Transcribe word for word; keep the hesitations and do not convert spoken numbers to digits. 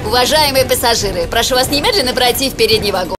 Уважаемые пассажиры, прошу вас немедленно пройти в передний вагон.